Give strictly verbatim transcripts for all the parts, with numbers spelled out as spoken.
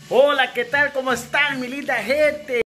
Hola, ¿qué tal? ¿Cómo están, mi linda gente?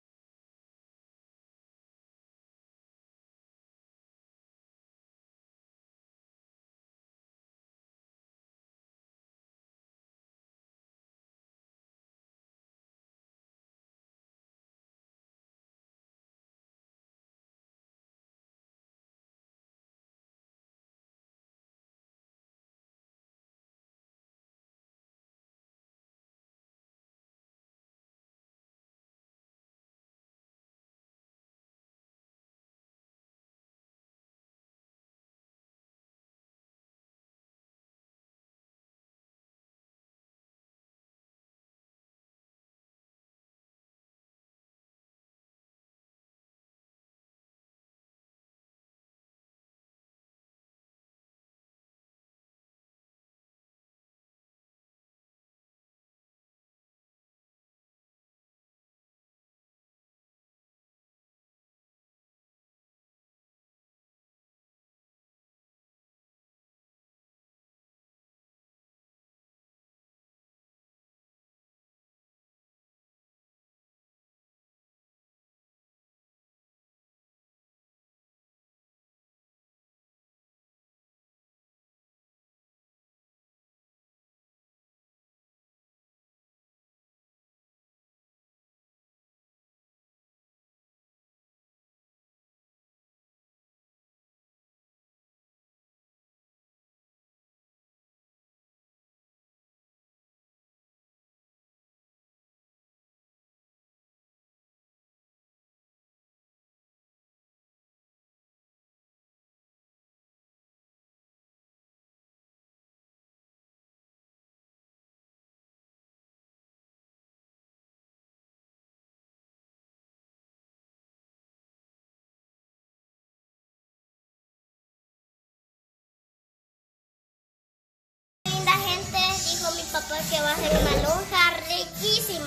Papá, que va a hacer una lonja riquísima.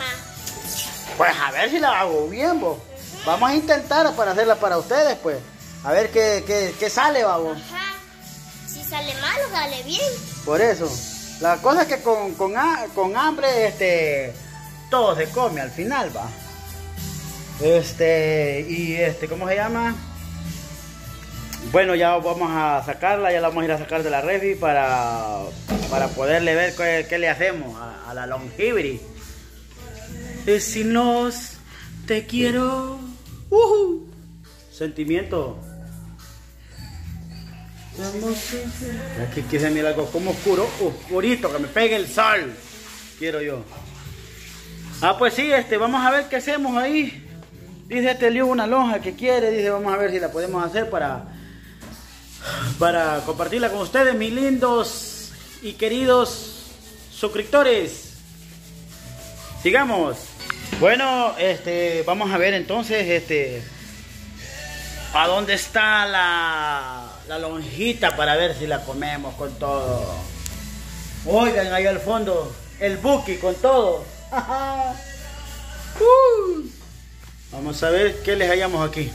Pues a ver si la hago bien, vos. Uh-huh. Vamos a intentar para hacerla para ustedes, pues. A ver qué, qué, qué sale, vamos. Ajá. Si sale mal o sale bien. Por eso. La cosa es que con, con, con hambre, este, todo se come al final, va. Este, y este, ¿cómo se llama? Bueno, ya vamos a sacarla, ya la vamos a ir a sacar de la refri para, para poderle ver qué, qué le hacemos a, a la longevity. Vecinos, te quiero. Uh-huh. Sentimiento. Aquí quise mirar algo como oscuro, oscurito, que me pegue el sol. Quiero yo. Ah, pues sí, este, vamos a ver qué hacemos ahí. Dice este Liu una lonja que quiere, dice, vamos a ver si la podemos hacer para... para compartirla con ustedes, mis lindos y queridos suscriptores. Sigamos. Bueno, este, vamos a ver entonces, este, a dónde está la, la lonjita para ver si la comemos con todo. Oigan, ahí al fondo, el buki con todo. uh. Vamos a ver qué les hallamos aquí.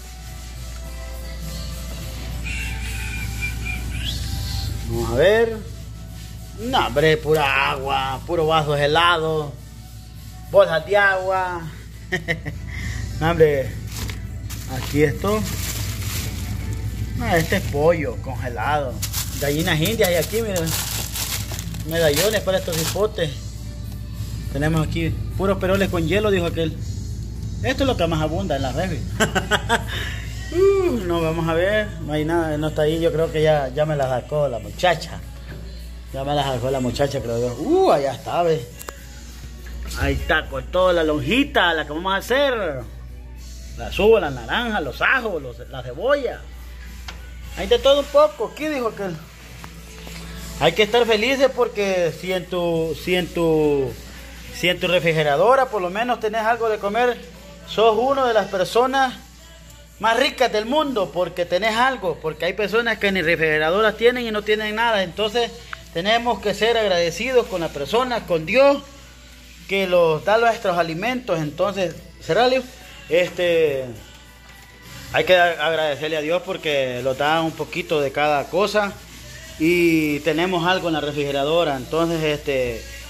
Vamos a ver. No, hombre, pura agua, puro vasos helados, bolsas de agua. No, hombre, aquí esto. No, este es pollo congelado. Gallinas indias hay aquí, miren. Medallones para estos hipotes. Tenemos aquí puros peroles con hielo, dijo aquel. Esto es lo que más abunda en la refri. Uh, no, vamos a ver, no hay nada, no está ahí, yo creo que ya, ya me la sacó la muchacha. Ya me la sacó la muchacha, creo yo. Uh, allá está, ve. Ahí está, con toda la lonjita, la que vamos a hacer. La subo, la naranja, los ajos, los, la cebolla. Hay de todo un poco, aquí dijo que hay que estar felices porque si en tu, si en tu, si en tu refrigeradora por lo menos tenés algo de comer, sos uno de las personas más ricas del mundo porque tenés algo, porque hay personas que ni refrigeradoras tienen y no tienen nada. Entonces tenemos que ser agradecidos con la persona, con Dios que los da nuestros alimentos. Entonces, Serralio, este, hay que agradecerle a Dios porque nos da un poquito de cada cosa y tenemos algo en la refrigeradora. Entonces, este,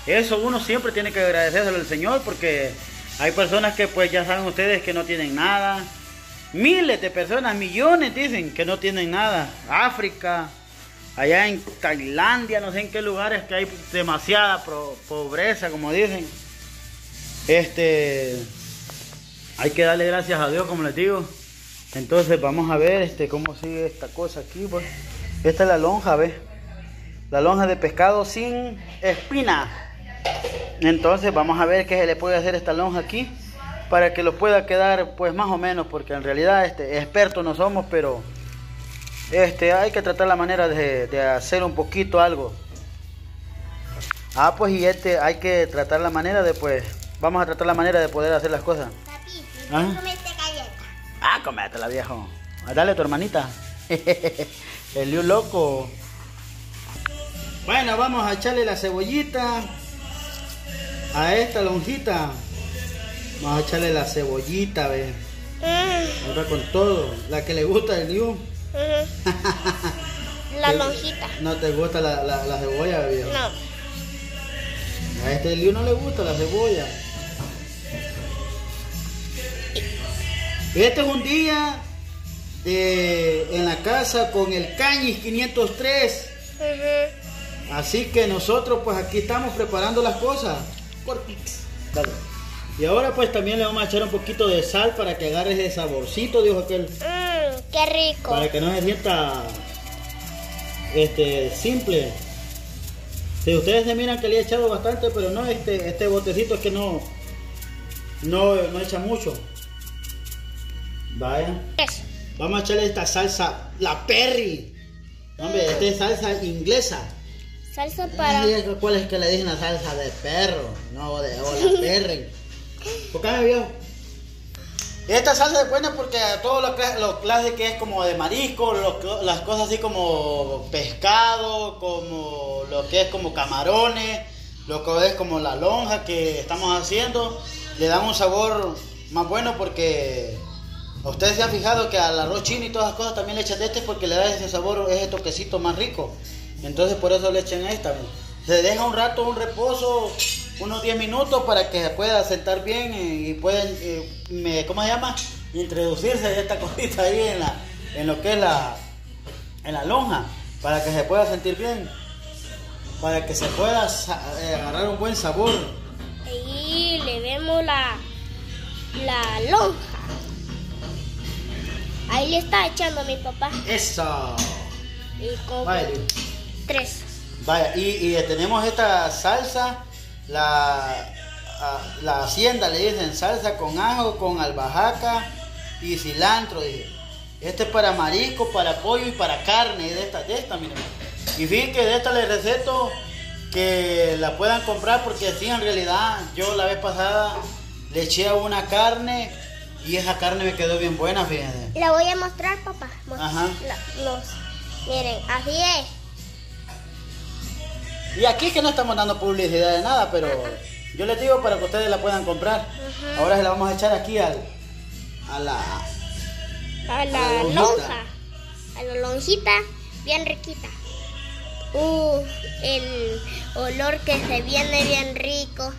eso uno siempre tiene que agradecérselo al Señor, porque hay personas que pues ya saben ustedes que no tienen nada. Miles de personas, millones dicen que no tienen nada. África, allá en Tailandia, no sé en qué lugares que hay demasiada pobreza, como dicen. Este, hay que darle gracias a Dios, como les digo. Entonces vamos a ver este cómo sigue esta cosa aquí, pues. Esta es la lonja, ¿ves? La lonja de pescado sin espina. Entonces vamos a ver qué se le puede hacer a esta lonja aquí para que lo pueda quedar pues más o menos, porque en realidad este expertos no somos, pero este hay que tratar la manera de, de hacer un poquito algo. Ah, pues y este hay que tratar la manera de pues vamos a tratar la manera de poder hacer las cosas. Papi, ¿Ah? comete galleta. Ah, cométela, viejo. Dale a tu hermanita. El lío loco. Bueno, vamos a echarle la cebollita a esta lonjita. Vamos a echarle la cebollita, ve. Mm. Ahora con todo. La que le gusta el lío. Mm. La lonjita. ¿No te gusta la, la, la cebolla, viejo? No. A este lío no le gusta la cebolla. Este es un día de, en la casa con el Cañis quinientos tres. Uh-huh. Así que nosotros pues aquí estamos preparando las cosas. Por pix. Dale. Y ahora pues también le vamos a echar un poquito de sal para que agarre ese saborcito, dijo aquel. Mmm, qué rico. Para que no se sienta este simple. Si ustedes se miran que le he echado bastante, pero no, este, este botecito es que no, no, no echa mucho. Vaya. Eso. Vamos a echarle esta salsa, la Perry. Hombre, esta es salsa inglesa. Salsa para... Ay, ¿cuál es que le dicen la salsa de perro? No, de o la Perry. ¿Por qué me vio? Esta salsa es buena porque todo lo, lo clase que es como de marisco, lo, las cosas así como pescado, como lo que es como camarones, lo que es como la lonja que estamos haciendo, le dan un sabor más bueno porque ustedes se han fijado que al arroz chino y todas las cosas también le echan de este porque le da ese sabor, ese toquecito más rico. Entonces por eso le echan esta. Se deja un rato, un reposo, unos diez minutos para que se pueda sentar bien y pueden, eh, me, ¿cómo se llama? Introducirse esta cosita ahí en, la, en lo que es la, en la lonja, para que se pueda sentir bien, para que se pueda eh, agarrar un buen sabor. Ahí le vemos la, la lonja. Ahí le está echando a mi papá. Eso. Y con Vaya. tres. Vaya, y, y tenemos esta salsa, la, la hacienda le dicen salsa con ajo, con albahaca y cilantro. Dije. Este es para marisco, para pollo y para carne, de esta, de esta, miren. Y fíjense que de esta les receto que la puedan comprar porque sí, en realidad, yo la vez pasada le eché a una carne y esa carne me quedó bien buena, fíjense. La voy a mostrar, papá. Ajá. La, los, miren, así es. Y aquí que no estamos dando publicidad de nada, pero yo les digo para que ustedes la puedan comprar. Uh-huh. Ahora se la vamos a echar aquí al, a la, a la, a la lonja. A la lonjita, bien riquita. Uh, el olor que se viene bien rico.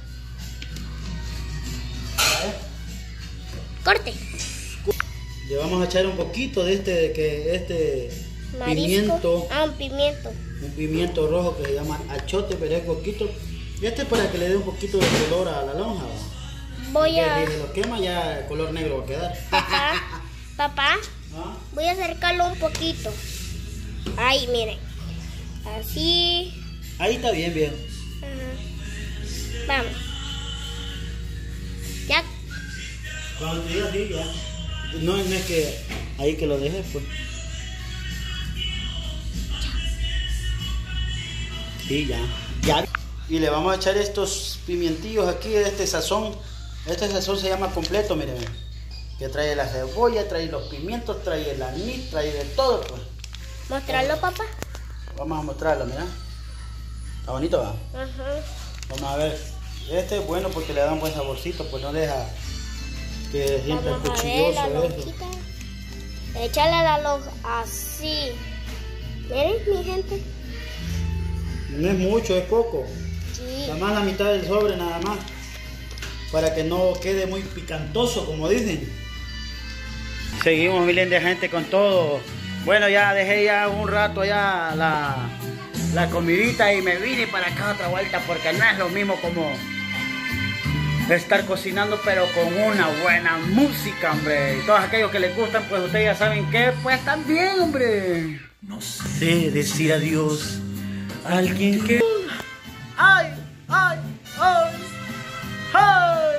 ¿Eh? Corte. Le vamos a echar un poquito de este, de que este Marisco. pimiento. Ah, un pimiento. Un pimiento rojo que se llama achote, pero es poquito. Y este es para que le dé un poquito de color a la lonja. Voy porque a... si lo quema ya el color negro va a quedar. Papá, papá, ¿Ah? voy a acercarlo un poquito. Ahí, miren. Así. Ahí está bien, bien. Ajá. Vamos. Ya. Cuando te diga así, ya. No, no es que ahí que lo dejes, pues. Sí, ya. Ya. Y le vamos a echar estos pimientillos aquí, este sazón. Este sazón se llama completo, miren. Que trae la cebolla, trae los pimientos, trae el anís, trae de todo, pues. ¿Mostrarlo, papá? Vamos a mostrarlo, mira. Está bonito, ¿va? Ajá. Vamos a ver. Este es bueno porque le da un buen saborcito, pues no deja que se sienta Vamos a ver cuchilloso la eso. lonjita. Échale a la lonja así. Miren, mi gente. No es mucho, es poco. Sí. Nada más la mitad del sobre nada más. Para que no quede muy picantoso, como dicen. Seguimos, mi linda gente, con todo. Bueno, ya dejé ya un rato ya la, la comidita y me vine para acá otra vuelta porque no es lo mismo como estar cocinando, pero con una buena música, hombre. Y todos aquellos que les gustan, pues ustedes ya saben que, pues también, hombre. No sé decir adiós a alguien que... ¡Ay! ¡Ay! ¡Ay! ¡Ay!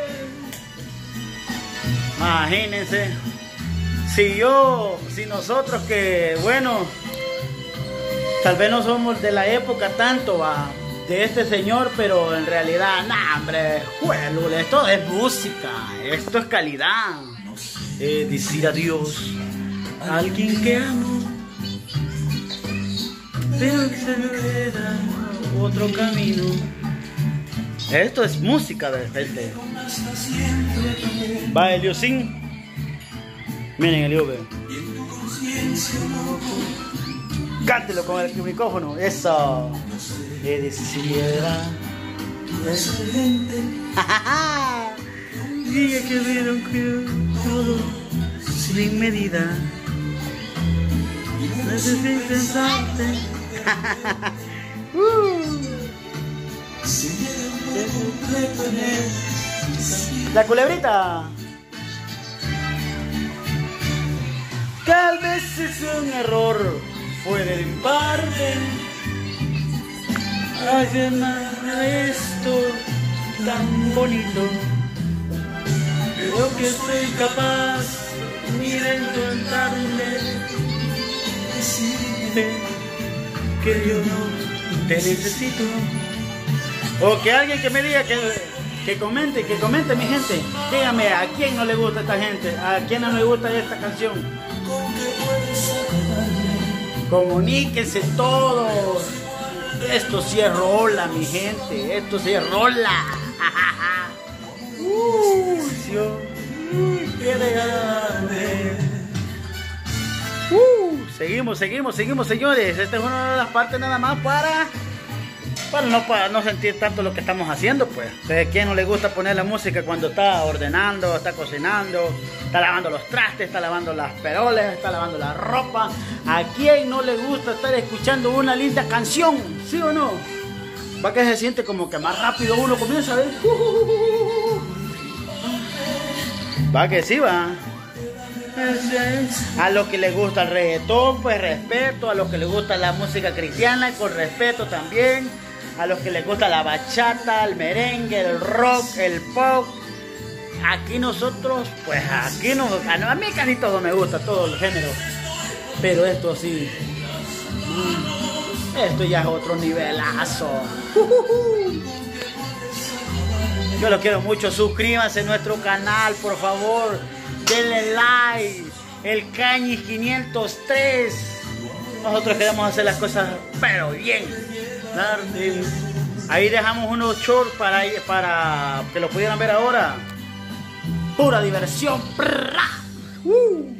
Imagínense. Si yo, si nosotros que, bueno, tal vez no somos de la época tanto, va, de este señor, pero en realidad, nah, hombre, juelo, esto es música, esto es calidad. No sé decir adiós a alguien que amo, pero que se me queda otro camino. Esto es música de gente. Va Eliosín. Miren el Elios. Cántelo con el micrófono. Eso. Que decidiera. Día que vieron que todo sin medida. Necesito pensarte. uh. La culebrita. Tal vez es un error fuera de mi parte. Además esto tan bonito, pero que soy capaz de encontrarle. Decirte que yo no te necesito. O que alguien que me diga que, que comente, que comente mi gente. Dígame a quién no le gusta esta gente, a quién no le gusta esta canción. Comuníquense todos. Esto sí es rola, mi gente. Esto sí es rola. uh, Dios. Qué agradable. Uh, seguimos, seguimos, seguimos, señores. Esta es una de las partes nada más para... Para no, para no sentir tanto lo que estamos haciendo, pues. ¿A quién no le gusta poner la música cuando está ordenando, está cocinando, está lavando los trastes, está lavando las peroles, está lavando la ropa? ¿A quién no le gusta estar escuchando una linda canción? ¿Sí o no? Va que se siente como que más rápido uno comienza a ver. Va que sí, va. A los que les gusta el reggaetón, pues respeto. A los que les gusta la música cristiana, con respeto también. A los que les gusta la bachata, el merengue, el rock, el pop. Aquí nosotros, pues aquí no, a mí casi todo me gusta, todo el género. Pero esto sí, esto ya es otro nivelazo. Yo los quiero mucho, suscríbanse a nuestro canal, por favor. Denle like, el Cañis quinientos tres. Nosotros queremos hacer las cosas, pero bien. Ahí dejamos unos shorts para, para que lo pudieran ver ahora. Pura diversión. Uh.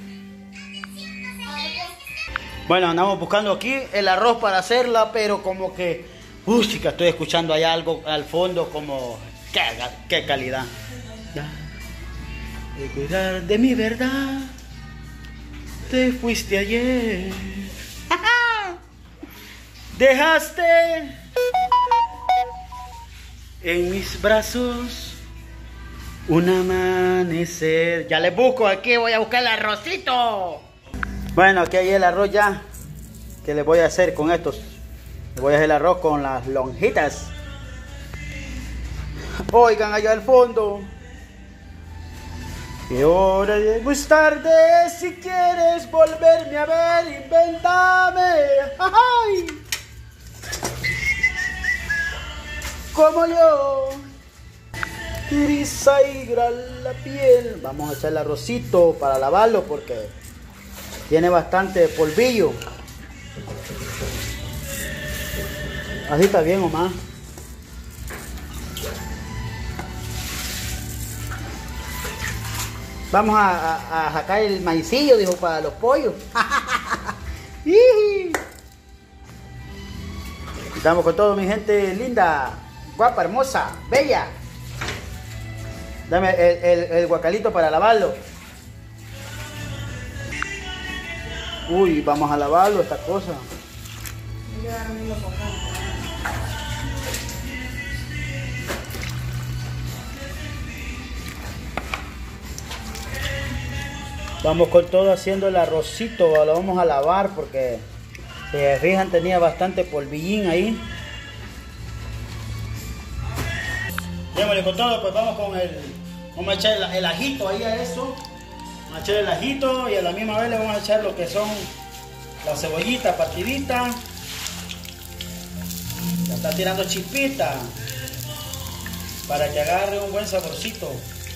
Bueno, andamos buscando aquí el arroz para hacerla, pero como que, uy, chica, estoy escuchando ahí algo al fondo como, qué, qué calidad. De cuidar de mi verdad, te fuiste ayer. Dejaste en mis brazos un amanecer. Ya les busco aquí, voy a buscar el arrocito. Bueno, aquí hay el arroz ya. ¿Qué les voy a hacer con estos? Les voy a hacer el arroz con las lonjitas. Oigan allá al fondo. Que hora llego es tarde, si quieres volverme a ver, invéntame. ¡Ay! Como yo, grisa y gran la piel. Vamos a echar el arrocito para lavarlo porque tiene bastante polvillo. Así está bien, Omar. Vamos a, a, a sacar el maicillo, dijo, para los pollos. Estamos con todo, mi gente linda. Guapa, hermosa, bella. Dame el, el, el guacalito para lavarlo. Uy, vamos a lavarlo esta cosa. Vamos con todo haciendo el arrocito. Lo vamos a lavar porque, si se fijan, tenía bastante polvillín ahí. Démosle con todo, pues vamos con el... Vamos a echar el, el ajito ahí a eso. Vamos a echar el ajito y a la misma vez le vamos a echar lo que son las cebollitas partiditas. Ya está tirando chispita para que agarre un buen saborcito.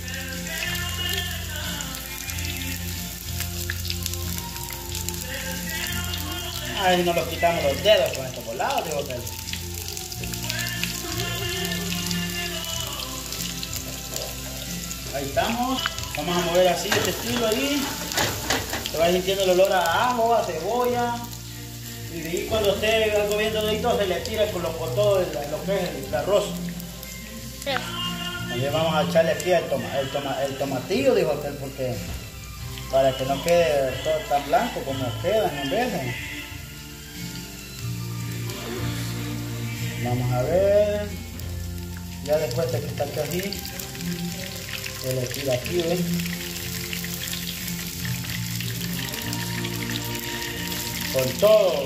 Ahí nos los quitamos los dedos con estos volados, digo que... Ahí estamos. Vamos a mover así, este estilo ahí. Se va sintiendo el olor a ajo, a cebolla. Y de ahí cuando esté algo bien doradito se le tira con, lo, con todo el, lo que es el, el arroz. Sí. También vamos a echarle aquí el, toma, el, toma, el tomatillo, dijo aquel, porque para que no quede todo tan blanco como quedan en vez. Vamos a ver. Ya después de que está aquí así, se le tira aquí, ¿ves? Con todo.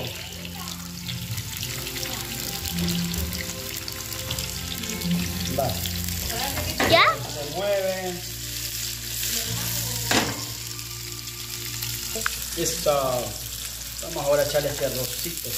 Va. ¿Ya? Se mueve. Listo. Vamos ahora a echarle este arrocito.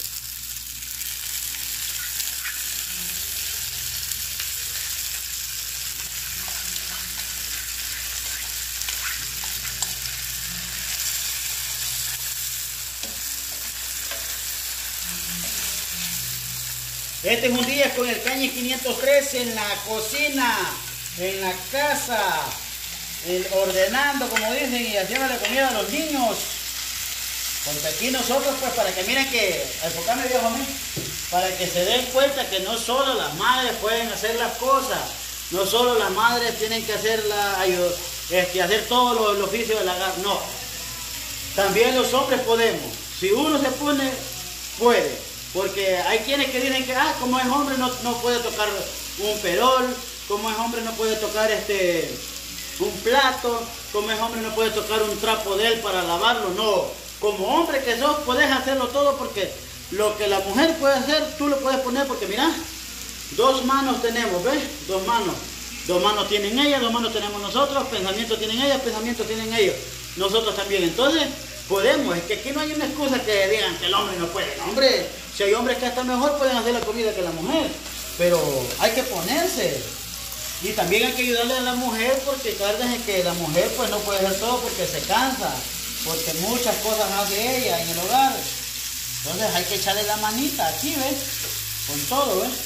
Este es un día con el Cañi quinientos tres en la cocina, en la casa, el, ordenando, como dicen, y haciendo la comida a los niños. Porque aquí nosotros, pues, para que miren que, enfocame viejo a mí, para que se den cuenta que no solo las madres pueden hacer las cosas, no solo las madres tienen que hacer, la, este, hacer todo el oficio del hogar, no. También los hombres podemos. Si uno se pone, puede. Porque hay quienes que dicen que, ah, como es hombre no, no puede tocar un perol, como es hombre no puede tocar este un plato, como es hombre no puede tocar un trapo de él para lavarlo. No, como hombre que sos, puedes hacerlo todo, porque lo que la mujer puede hacer, tú lo puedes poner, porque mira, dos manos tenemos, ¿ves? Dos manos. Dos manos tienen ellas, dos manos tenemos nosotros, pensamientos tienen ellas, pensamientos tienen ellos. Nosotros también. Entonces, podemos. Es que aquí no hay una excusa que digan que el hombre no puede. No, hombre, si hay hombres que hasta mejor pueden hacer la comida que la mujer. Pero hay que ponerse. Y también hay que ayudarle a la mujer, porque acuérdense que la mujer pues no puede hacer todo porque se cansa. Porque muchas cosas hace ella en el hogar. Entonces hay que echarle la manita aquí, ¿ves? Con todo, ¿ves?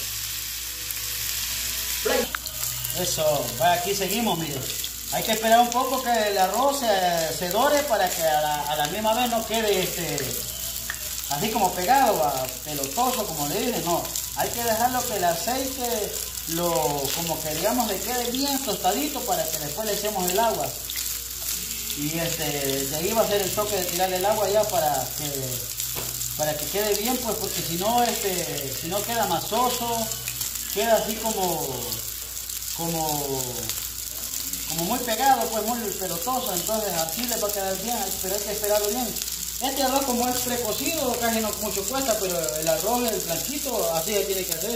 Eso, va, aquí seguimos, miren. Hay que esperar un poco que el arroz se, se dore para que a la, a la misma vez no quede este, así como pegado, va, pelotoso, como le dicen, no. Hay que dejarlo que el aceite, lo, como que digamos, le quede bien tostadito para que después le echemos el agua. Y este, de ahí va a ser el toque de tirarle el agua ya para que, para que quede bien, pues, porque si no, este, si no queda masoso, queda así como, como... como muy pegado, pues muy pelotoso, entonces así le va a quedar bien, pero hay que esperarlo bien. Este arroz, como es precocido, casi no mucho cuesta, pero el arroz, el blanquito, así se tiene que hacer.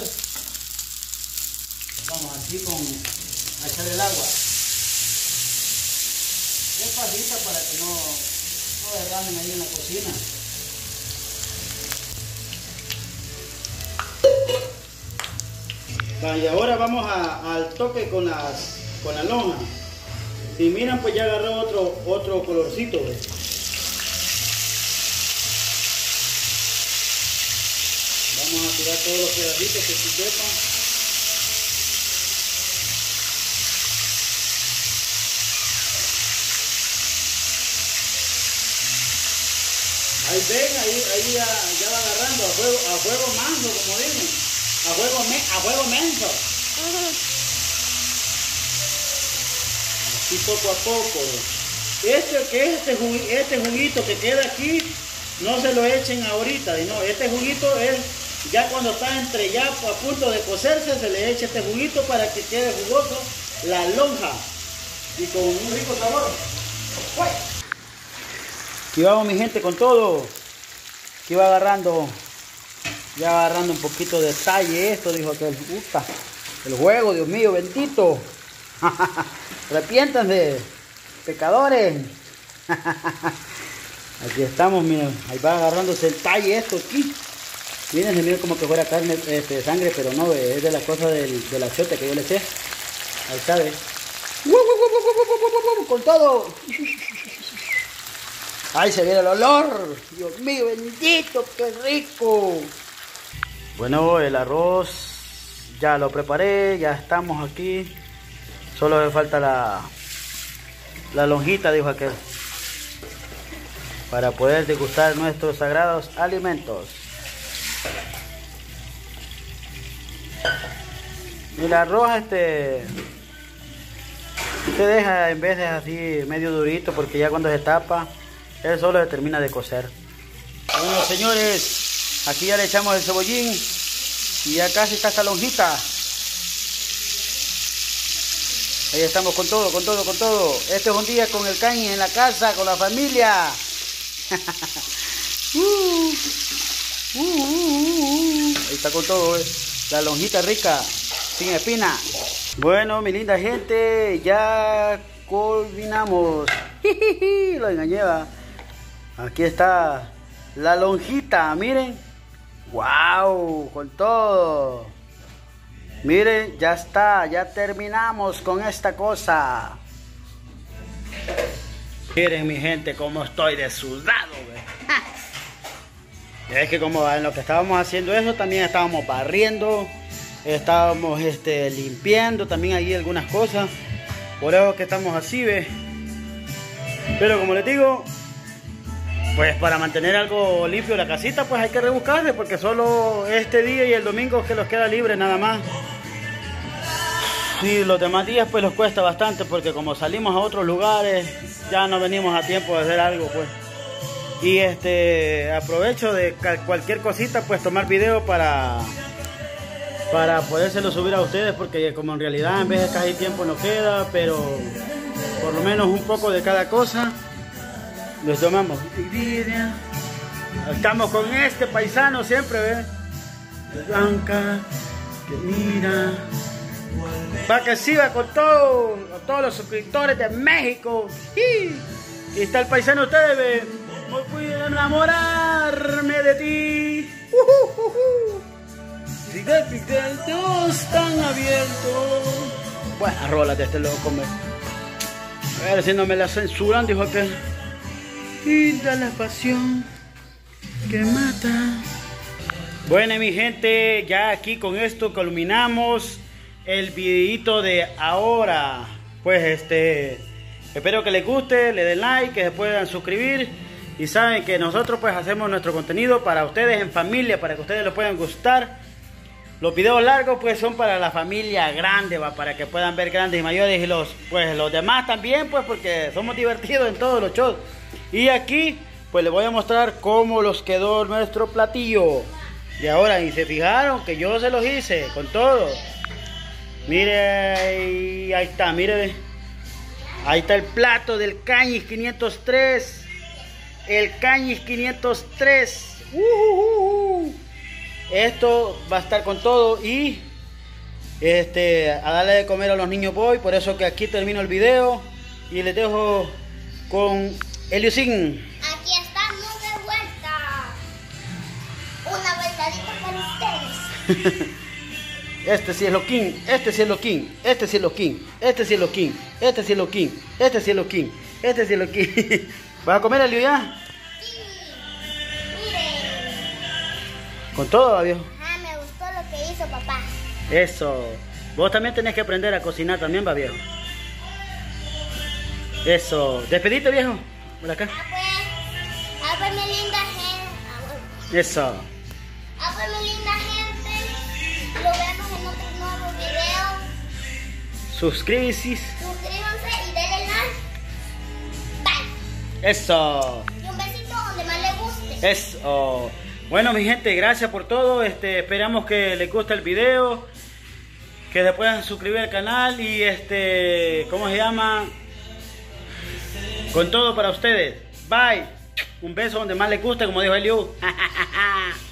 Vamos así con a echar el agua. Despacito para que no, no derramen ahí en la cocina. Va, y ahora vamos a, al toque con las con la lonja. Si miran, pues ya agarró otro otro colorcito, ¿ves? Vamos a tirar todos los pedacitos que se sepan. Ahí ven, ahí, ahí ya, ya va agarrando a fuego, a fuego manso, como dicen, a fuego, me, a fuego menso. Así poco a poco. Este, que este, jugu, este juguito que queda aquí, no se lo echen ahorita. No, este juguito es ya cuando está entre ya a punto de cocerse, se le echa este juguito para que quede jugoso la lonja y con un rico sabor. ¡Uy! Aquí vamos, mi gente, con todo. Aquí va agarrando, ya va agarrando un poquito de detalle esto, dijo aquel. Upa, el juego, Dios mío, bendito. Arrepiéntanse, pecadores. Aquí estamos, miren, ahí va agarrándose el talle esto aquí. Miren, se mira como que fuera carne, este, sangre, pero no, es de la cosa del, del achiote que yo le eché. Ahí está, ¿ves? Con todo. Ahí se viene el olor. Dios mío, bendito, qué rico. Bueno, el arroz ya lo preparé, ya estamos aquí. Solo me falta la, la lonjita, dijo aquel, para poder degustar nuestros sagrados alimentos. El arroz este se deja en vez de así medio durito, porque ya cuando se tapa él solo se termina de cocer. Bueno, señores, aquí ya le echamos el cebollín y ya casi está esta lonjita. Ahí estamos con todo, con todo, con todo. Este es un día con el cañi en la casa, con la familia. uh, uh, uh, uh. Ahí está con todo, eh. La lonjita rica, sin espina. Bueno, mi linda gente, ya culminamos. Lo engañé, ¿va? Aquí está la lonjita, miren. Wow, con todo. Miren, ya está, ya terminamos con esta cosa. Miren, mi gente, cómo estoy de sudado, güey. Es que como en lo que estábamos haciendo eso, también estábamos barriendo, estábamos este, limpiando también ahí algunas cosas. Por eso que estamos así, ¿ves? Pero como les digo, pues para mantener algo limpio la casita, pues hay que rebuscarse, porque solo este día y el domingo es que los queda libre nada más. Y los demás días pues los cuesta bastante, porque como salimos a otros lugares, ya no venimos a tiempo de hacer algo, pues. Y este aprovecho de cualquier cosita, pues tomar video para para podérselo subir a ustedes, porque como en realidad en vez de casi tiempo no queda, pero por lo menos un poco de cada cosa los tomamos. Estamos con este paisano siempre, ¿ves? Blanca, que mira, para que siga con todo, con todos los suscriptores de México. Y está el paisano, ustedes ven. Hoy pude enamorarme de ti. Uh, uh, uh. Si de picos tan abiertos. Buenas rolas de este loco, me. A ver si no me la censuran, dijo aquel. Y da la pasión que mata. Bueno, mi gente, ya aquí con esto culminamos el videito de ahora. Pues este, espero que les guste, le den like, que se puedan suscribir. Y saben que nosotros pues hacemos nuestro contenido para ustedes en familia, para que ustedes lo puedan gustar. Los videos largos pues son para la familia grande, va, para que puedan ver grandes y mayores, y los pues los demás también, pues porque somos divertidos en todos los shows. Y aquí pues les voy a mostrar cómo los quedó nuestro platillo. Y ahora, y se fijaron que yo se los hice con todo. Mire, ahí, ahí está, mire. Ahí está el plato del Cañis quinientos tres. El Cañis quinientos tres. Uh, uh, uh. Esto va a estar con todo. Y este, a darle de comer a los niños voy. Por eso que aquí termino el video. Y les dejo con Eliusín. Aquí estamos de vuelta. Una vueltadita para ustedes. Este sí es loquín, este sí es loquín, este sí es loquín, este sí es loquín, este sí es loquín, este sí es loquín, este sí es loquín. ¿Vas a comer, Elio, ya? Sí. Miren. Con todo, viejo. Ajá, me gustó lo que hizo papá. Eso. Vos también tenés que aprender a cocinar también, va, viejo. Eso. Despedite, viejo. Por acá. Ah, pues. Ah, pues, mi linda gente. Ah, bueno. Eso. Ah, pues, mi linda gente. Lo vemos en otro nuevo video. suscríbanse. Suscríbanse y denle like. Bye. Eso. Y un besito donde más les guste. Eso. Bueno, mi gente, gracias por todo. Este, esperamos que les guste el video. Que se puedan suscribir al canal. Y este, ¿cómo se llama? Con todo para ustedes. Bye. Un beso donde más les guste, como dijo Eliu.